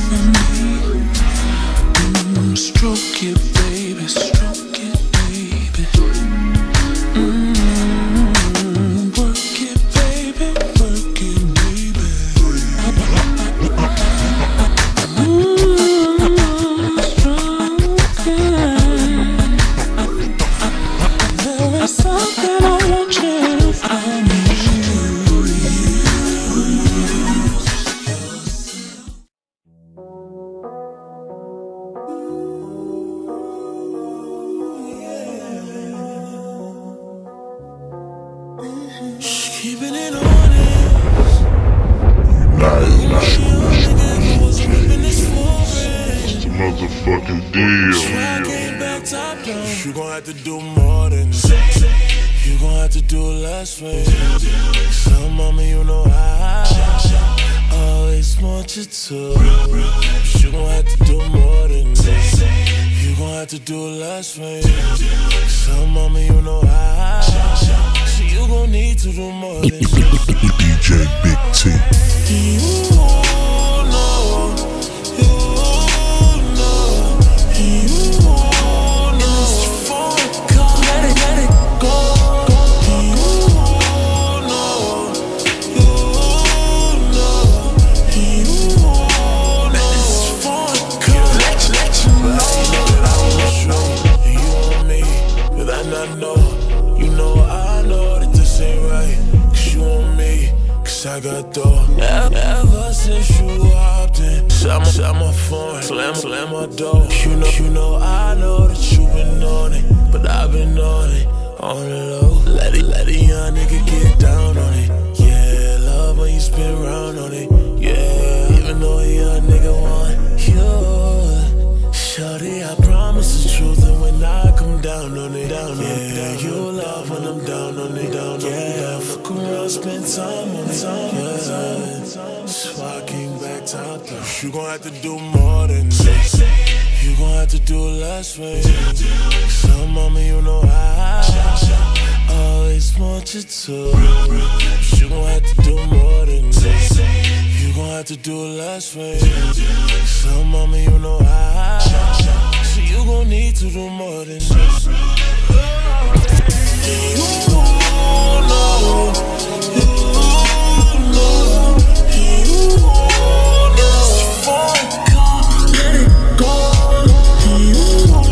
Stroke it, baby, stroke it, baby. Work it, baby, work it, baby. Stroke it. There is something I want you from you. Keeping it honest. It's the motherfucking deal. You gon' have to do more than this. You gon' have to do less for you. So mama, you know I always want you to. You gon' have to do more than this. You gon' have to do less for you. So mama, you know so you gon' need to do more than this. DJ Big T. You know, you know, you know. It's for God, let it go. You know, you know, you know. It's for God, let you know. That I was wrong, and you on me, but I not know. You know I know that this ain't right, 'cause you on me, 'cause I got dough. Ever since you hopped in, shut my phone, slam my door. You know I know that you been on it, but I've been on it, on the low. Let a young nigga get down on it. Yeah, love when you spin round on it. Yeah, even though a young nigga want you. Shorty, I promise the truth, and when I come down on it, yeah, you love when I'm down on it, yeah, fuck around, spend time on it, yeah. So I came back top down. You gon' have to do more than this. You gon' have to do less for you. So mama, you know I always want you to. You gon' have to do more than this. You gon' have to do less for you. So mama, you know so you gon' need to do more than this. You know, you know, you know. It's for God, let it go. You know,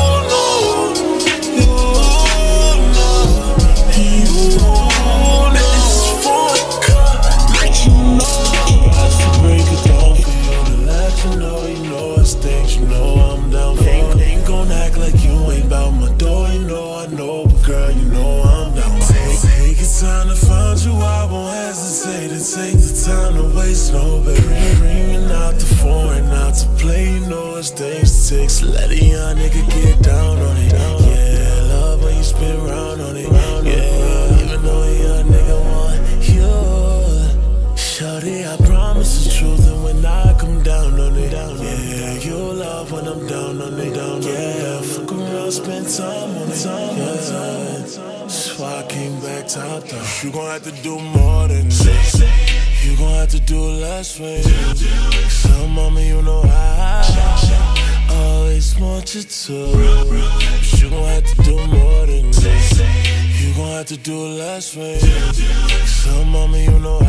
you know, you know. It's for God, let you know. I should break it down for you to let you know. You know it's things, you know I'm down for. Ain't gon' act like you ain't bout my door. You know I know, but girl, you know I'm down for. Take your time to find you, I won't hesitate to take the time to waste no, baby. Ringing out the phone, not to play, you know it's things to take. So let a young nigga get down on it. Yeah, love when you spin round on it. Yeah, even though a young nigga want you. Shorty, I promise the truth, and when I come down on it, yeah, you'll love when I'm down on it, yeah, fuck around, spend time on it, yeah. So I came back top down. You gon' have to do more than this. You gon' have to do less for you. So mama, you know I always want you to. You gon' have to do more than this. You gon' have to do less for you. So mama, you know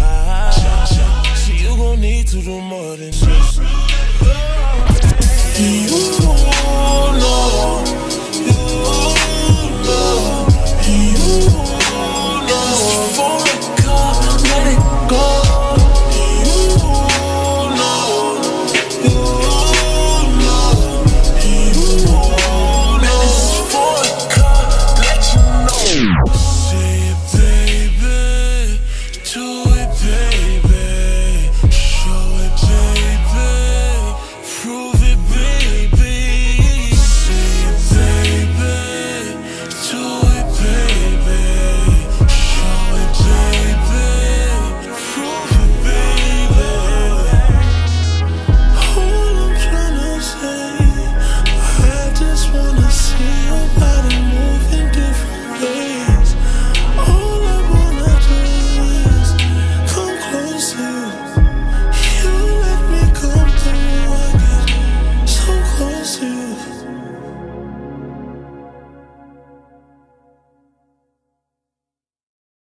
so you gon' need to do more than this. You know